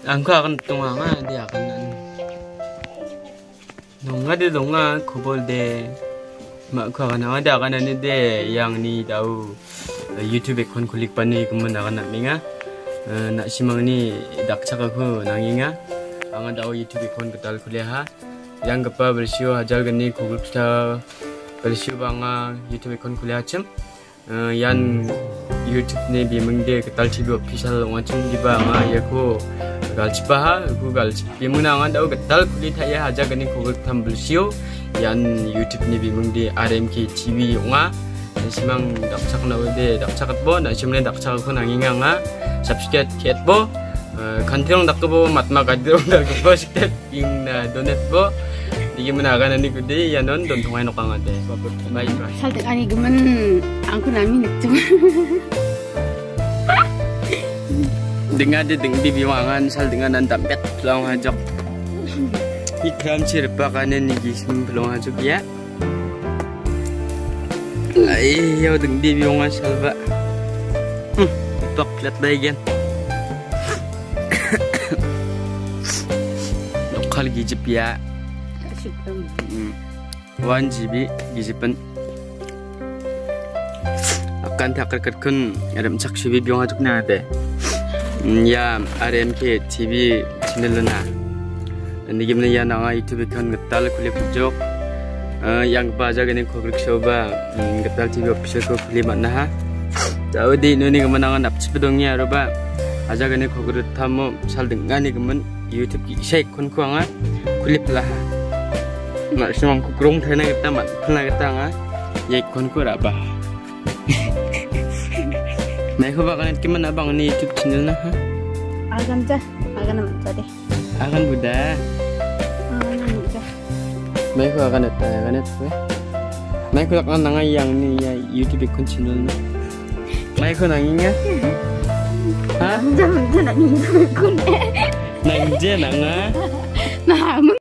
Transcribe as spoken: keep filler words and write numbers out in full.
Angko akan tunganga dia akan nonga de nonga kubol de mak ko akan ada akan ane de yang ni tahu YouTube kon kulik pani kemen akan nak minga nak simang ni dak cakap ko nanginga angan tahu YouTube kon ketal kuliah ha yang kepa bersio hajar geni kubul kita bersio banga YouTube kon kuliah cem yan YouTube ni bimeng de ketal T V official ngacem di banga ya ko galci paha, Google bimunangan daw ketal kulit saya haja gani Google tambal sio, yan YouTube ni bimung di R M K T V nga, simang daksak na ude daksakat bo, na simle daksak ko nanginga nga, subscribe ket bo, kantirong dakbo matma kadrong dakbo siktet yung na donate bo, di gimunaga na ni kude yanon don tungay no kanga de, bye bye. Saltek ani gemen angku nami nekcung. Dengan di deng di biwangan sal dengan nantam pet pelong hajok ikram cirpa kanen ni gism pelong hajok ya ai yo deng di biwangan sal ba hmm tok plat bagian lokal gijip ya one G B gijipan akan takar kerkun adam sakshi biwang hajok na ade ya R M K T V channel na ni gimna ya na YouTube kan ngetal kulit pujok yang baja gani ko klik shoba ngetal T V official ko kulit mana ha tahu di nuni kemenangan apps pedongnya roba aja gani ko kulit tamu sal dengan ni kemen YouTube ki shake kon ko nga kulit lah nak semang ko grong thena kita mat phla kita nga ye kon ko raba Mai ko bakalan kiman abang ni YouTube channel na ha? Agan ja, agan naman tadi. Agan buda. Agan naman ja. Mai ko agan at agan at ko. Mai ko akan nang yang ni ya YouTube kon channel na. Mai ko nang inga. Ha? Jam jam nang YouTube kon. Nang je nang ha? Nah,